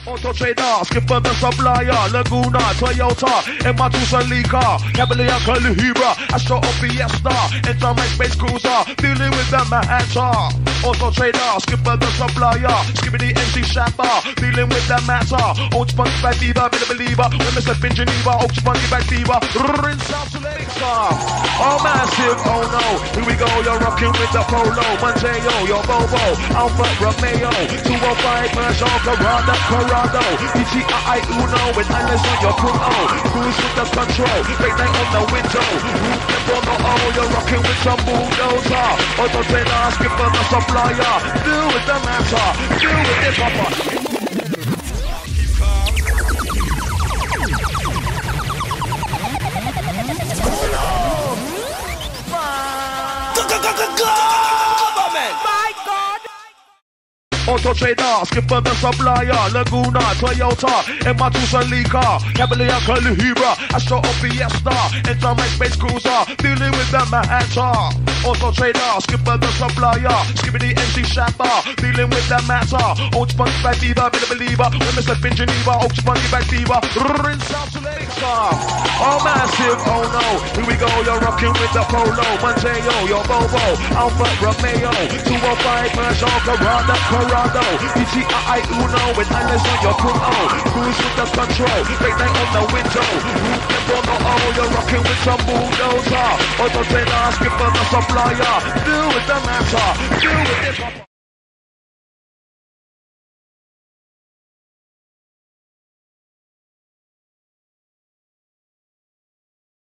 Auto Trader, Skibba the supplier, Laguna, Toyota, MR2 Salika, Cavalier, Calibra, Astro Fiesta, Enter my space cruiser, dealing with the matter. Auto Trader, Skibba the supplier, Skibadee MC Shabba, dealing with the matter. Old Spunky by Fever, bit of believer, when I step in Geneva, Old Spunky by Fever, rinse out to Laker. Oh massive, oh no, here we go, you're rocking with the Polo, Monteo, your Bobo, Alpha Romeo, 205 Peugeot, Corrado, PGI Uno, with eyeless on your Kuno, cruise with the control, late night on the window, roof the porno, oh, you're rocking with some bulldozer, Auto Trader, Skibba the supplier, do with the matter, do with the papa. Auto Trader, Skibba the supplier, Laguna, Toyota, MR2 Salika, Cavalier, Calibra, Astro Fiesta, Enter my space cruiser, dealing with the matter. Auto Trader, Skibba the supplier, Skibadee MC Shabba, dealing with the matter. Old Spunky by Fever, bit of believer, when I step in Geneva, Old Spunky by Fever, rinse out to Laker. Oh massive, oh no, here we go, you're rocking with the Polo, Monteo, your Bobo, Alpha Romeo, 205 Peugeot, Corrado, PGI Uno, with eyeless on your Kuno, cruise with the control, late night on the window, roof the porno, oh, you're rocking with some bulldozer, Auto Trader, Skibba the supplier, do with the matter, do with the